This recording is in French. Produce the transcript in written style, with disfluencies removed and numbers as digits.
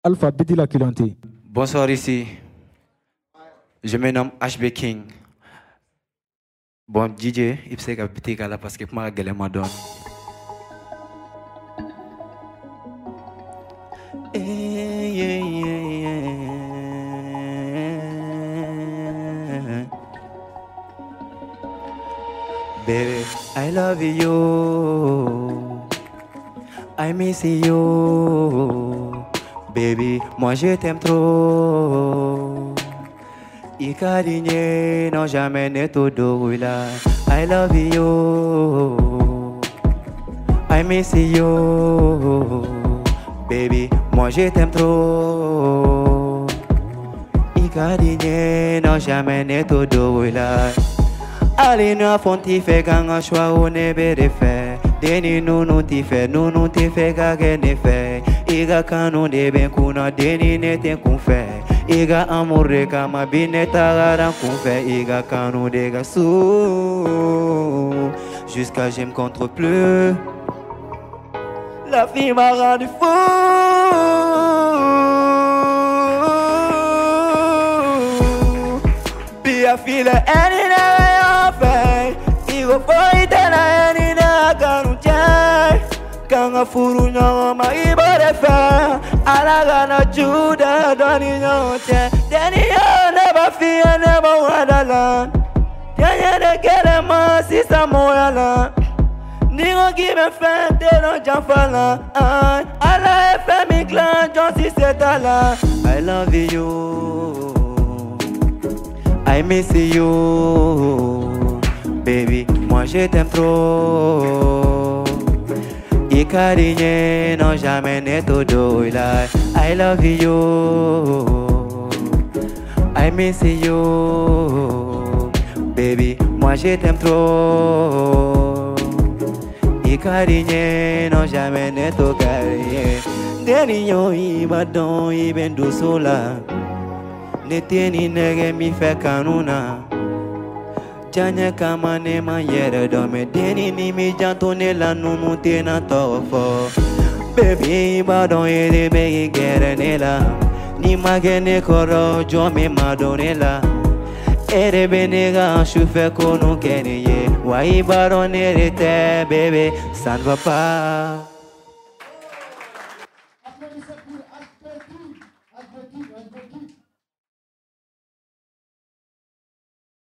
Alpha Biti la Kilonté. Bonsoir ici. Je me nomme HB King. Bon, DJ, il sait que Biti là parce que moi, je me donne. Baby, I love you. I miss you. Baby, moi je t'aime trop. Ikarinye, non jamais ne todo là. I love you. I miss you. Baby, moi je t'aime trop. Ikarinye, non jamais ne todo là. Ali na fonti fe kanga shwa one bere fe. Deni nunu ti fe ka gene fe. Iga kanu de ben kuna deni ne ten kun fe. Iga amore kama bine tagaran kun fe. Iga kanu de ga sou. Jusqu'à je me contre plus. La fille m'a rendu fou. Be a feel any foi tena ni na kanunjai kanga furu nyama ibare fa alaga na juda doni nyoche deni yo never fear never wadalan yanya de kele ma sisa moyala ningo give me fan de no jamfala ala fm clan John si setala. I love you, I miss you. Baby, moi je t'aime trop. Ikarinye, non jamais ne todo là. I love you, I miss you. Baby, moi je t'aime trop. Ikarinye, non jamais ne to carrière. Deniyo ibadon ibendu sola. Neteni nege mi fe kanuna. Janya kama ne ma yere do me deni ni mi jantone la nunu te na tofo. Baby ba don yere be gere ne la. Ni magene koro jo me madone la. Ere benega chufe kono kenye. Wa ibaro nere te bébé, ça ne va pas.